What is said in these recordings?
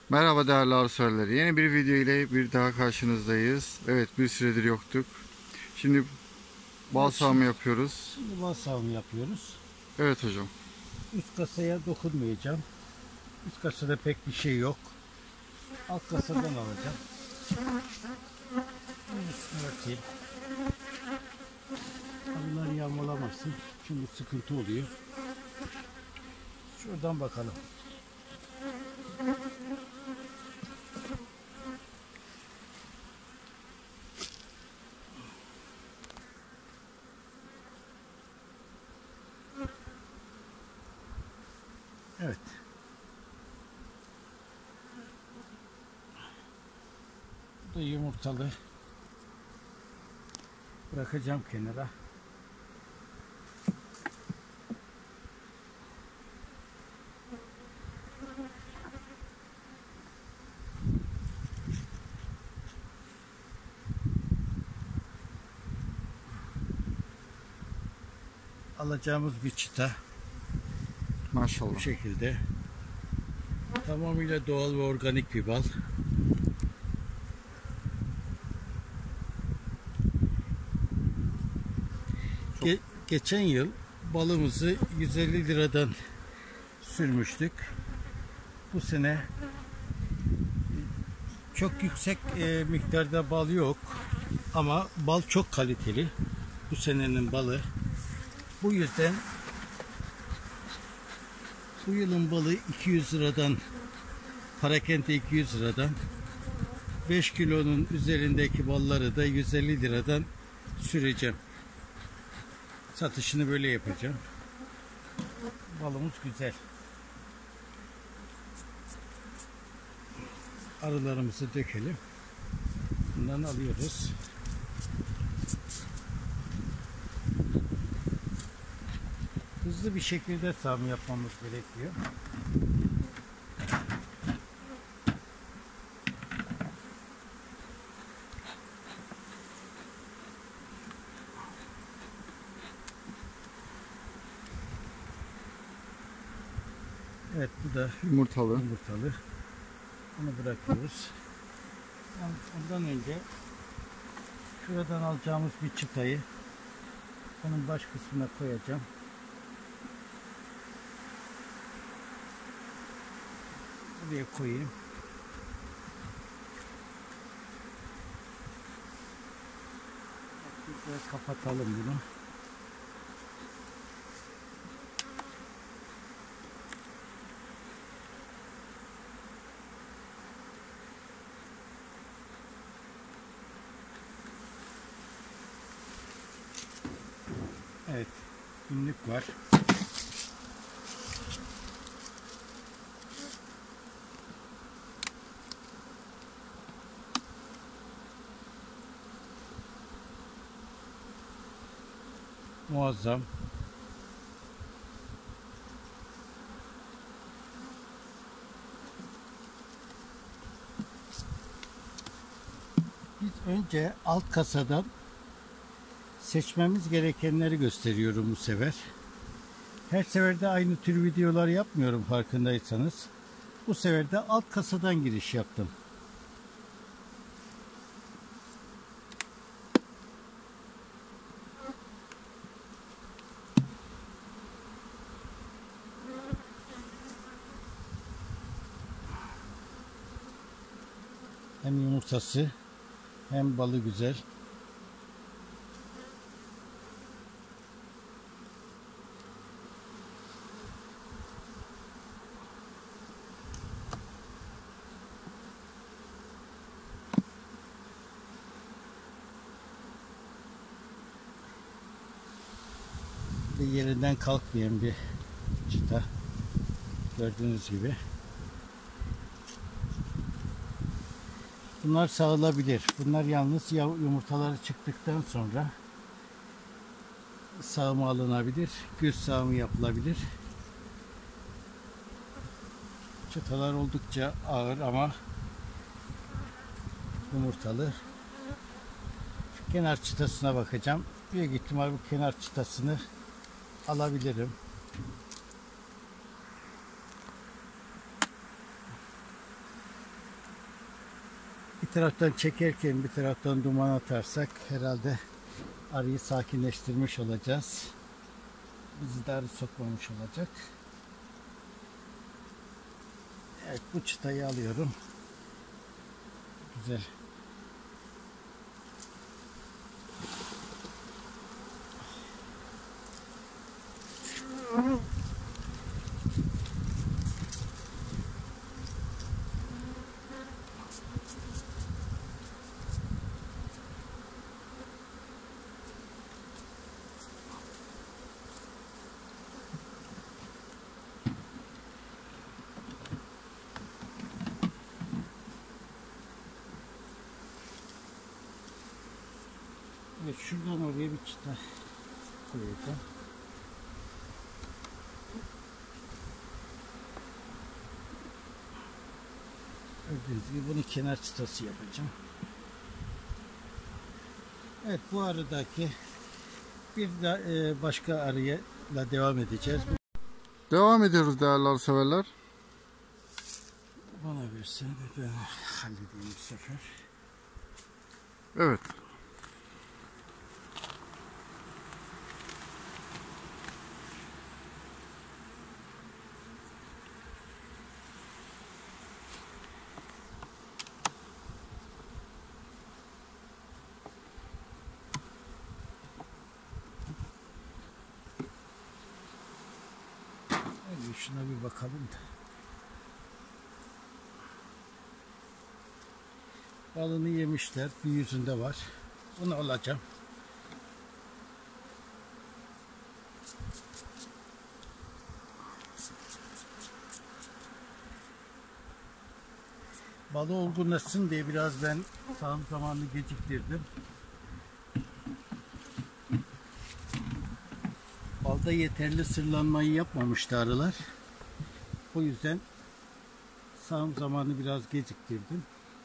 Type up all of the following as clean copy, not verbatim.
Merhaba değerli avseverler. Yeni bir video ile bir daha karşınızdayız. Evet, bir süredir yoktuk. Şimdi bal Evet, sağımı yapıyoruz. şimdi bal sağımı yapıyoruz. Evet hocam. Üst kasaya dokunmayacağım. Üst kasada pek bir şey yok. Alt kasadan alacağım. Bunun üstünü örteyim. Bunlar yağmalamasın. Çünkü sıkıntı oluyor. Şuradan bakalım. Evet. Bu da yumurtalı. Bırakacağım kenara. Alacağımız bir çıta Maşallah. bu şekilde. Tamamıyla doğal ve organik bir bal. Geçen yıl balımızı 150 liradan sürmüştük. Bu sene çok yüksek miktarda bal yok ama bal çok kaliteli. Bu senenin balı. Bu yüzden bu yılın balı 200 liradan, parakende 200 liradan, 5 kilonun üzerindeki balları da 150 liradan süreceğim. Satışını böyle yapacağım. Balımız güzel. Arılarımızı dökelim. Bundan alıyoruz. Hızlı bir şekilde sağım yapmamız gerekiyor. Evet, bu da Yumurtalı. yumurtalı. Bunu bırakıyoruz. Ondan önce şuradan alacağımız bir çıtayı onun baş kısmına koyacağım. Buraya koyayım. Biraz kapatalım bunu. Evet, günlük var. Muazzam. Biz önce alt kasadan seçmemiz gerekenleri gösteriyorum bu sefer. Her seferde aynı tür videolar yapmıyorum farkındaysanız. Bu sefer de alt kasadan giriş yaptım. Hem yumurtası hem balı güzel. Ve yerinden kalkmayan bir çıta. Gördüğünüz gibi. Bunlar sağılabilir. Bunlar yalnız yumurtaları çıktıktan sonra sağımı alınabilir. Göz sağımı yapılabilir. Çıtalar oldukça ağır ama yumurtalı. Şu kenar çıtasına bakacağım. Büyük ihtimal bu kenar çıtasını alabilirim. taraftan çekerken bir taraftan duman atarsak herhalde arıyı sakinleştirmiş olacağız. Bizi de arı sokmamış olacak. Evet, bu çıtayı alıyorum. Güzel. Evet, şuradan oraya bir çıta koyacağım. Gördüğünüz gibi bunu kenar çıtası yapacağım. Evet, bu arıdaki bir de başka arıyla devam edeceğiz. Devam ediyoruz değerli arı severler. Bana versen ben halledeyim bu sefer. Evet. Hadi şuna bir bakalım da. Balını yemişler. Bir yüzünde var. Onu alacağım. Balı olgunlaşsın diye biraz ben sağım zamanını geciktirdim. Balda yeterli sırlanmayı yapmamıştı arılar. O yüzden sağım zamanı biraz geciktirdim.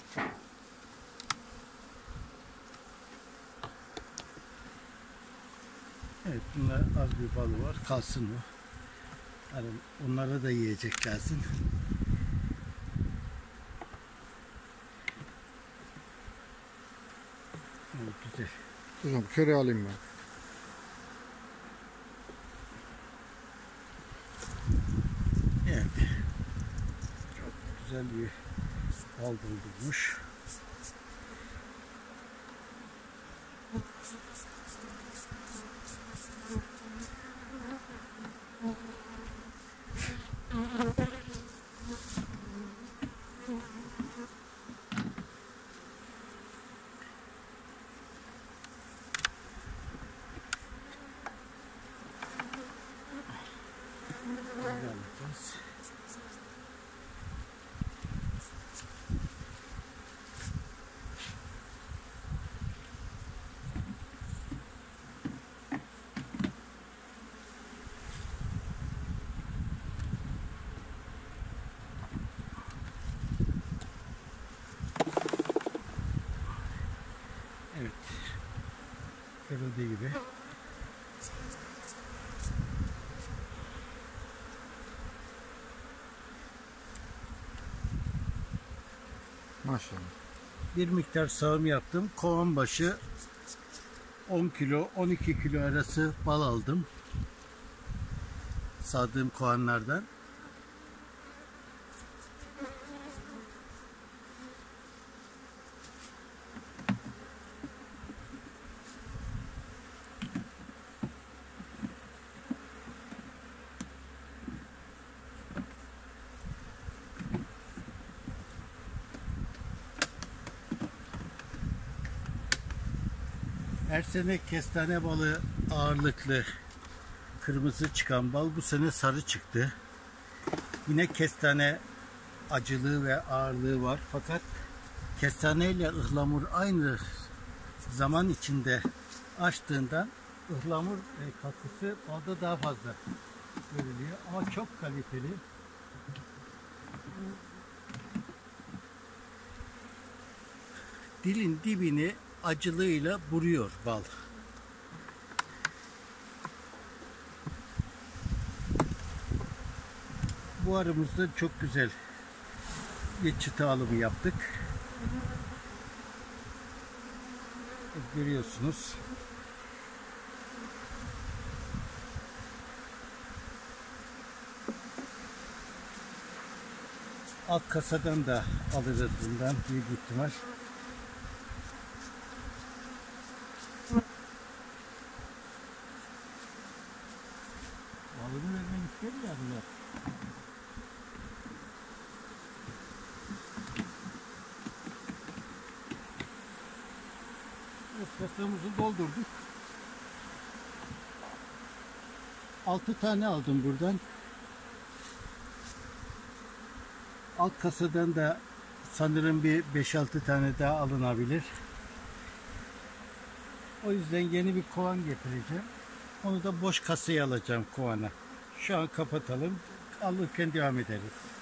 Evet, bunlar az bir balı var. Kalsın o. Yani onlara da yiyecek lazım. Evet, güzel. Hocam köre alayım ben. Evet. Çok güzel bir bal doldurmuş. Alacağız. Evet. Görüldüğü gibi. Maşallah. Bir miktar sağım yaptım. Kovan başı 10 kilo 12 kilo arası bal aldım. Sağdığım kovanlardan. Her sene kestane balı ağırlıklı kırmızı çıkan bal bu sene sarı çıktı. Yine kestane acılığı ve ağırlığı var. Fakat kestane ile ıhlamur aynı zaman içinde açtığından ıhlamur katkısı balda daha fazla görülüyor. Ama çok kaliteli. Dilin dibini acılığıyla vuruyor bal. Bu arımızda çok güzel bir çıta alımı yaptık. Görüyorsunuz. Alt kasadan da alırız bundan büyük ihtimal. Balını vermek ister ya bunlar. Evet, kasamızı doldurduk. 6 tane aldım buradan. Alt kasadan da sanırım bir 5-6 tane daha alınabilir. O yüzden yeni bir kovan getireceğim. Onu da boş kasaya alacağım kovana. Şu an kapatalım. Alırken devam ederiz.